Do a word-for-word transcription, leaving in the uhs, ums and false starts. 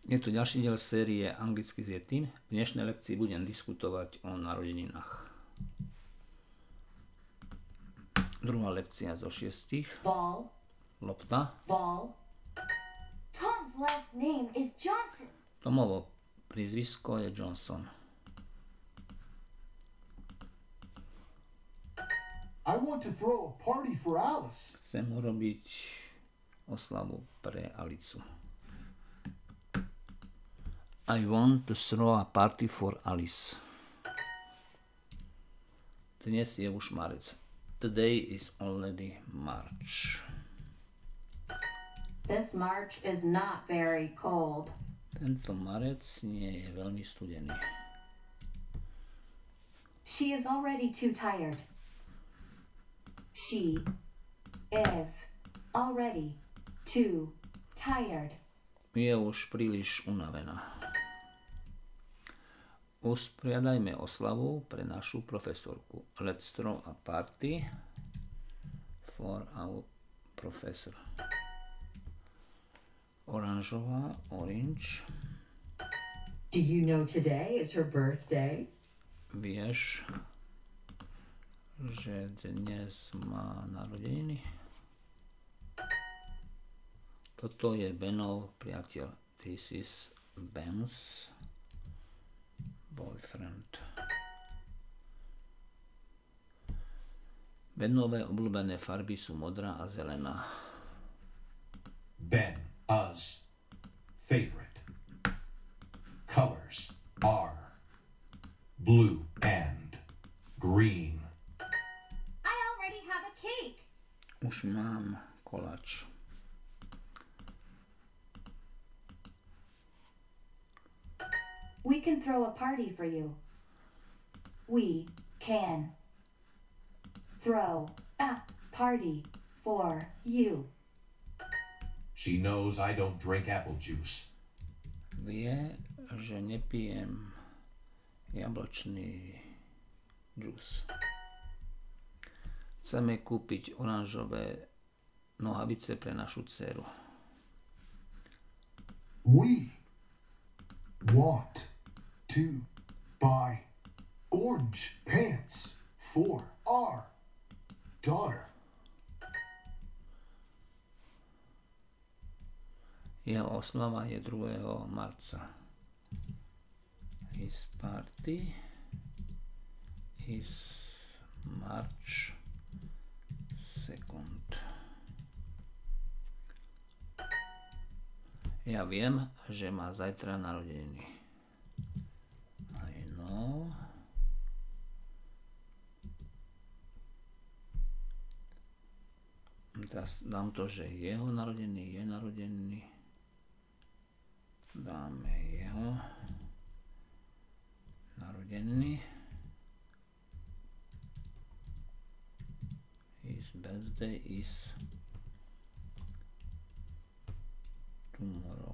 Je tu ďalší diel série Anglicky s Yetim. V dnešnej lekcii budem diskutovať o narodeninách. Druhá lekcia zo šiestich. Ball. Lopta. Ball. Tom's last name is Johnson. Tomovo prízvisko je Johnson. I want to throw a party for Alice. Chcem urobiť oslavu pre Alicu. I want to throw a party for Alice. Dnes je už marec. Today is already March. This March is not very cold. Tento marec nie je veľmi studený. She is already too tired. She is already too tired. Je už príliš unavená. Usporiadajme oslavu pre našu profesorku. Let's throw a party for our professor. Oranžová, orange. Do you know today is her birthday? Vieš, že dnes má narodeniny? Toto je Benov priateľ. This is Ben's boyfriend. Benové obľúbené farby sú modrá a zelená. Ben, us, favorite. Colors are blue and green. I already have a cake. Už mám koláč. We can throw a party for you. We can throw a party for you. She knows I don't drink apple juice. Vie, že nepijem jablčný džús. Chceme kúpiť oranžové nohavice pre našu dceru. We want to buy orange pants for our daughter. Jeho oslava je druhého marca. His party is March second. Ja viem, že má zajtra narodeniny. I know. Teraz dám to, že jeho narodeniny, je narodeniny. Dáme jeho narodeniny. His birthday is tomorrow.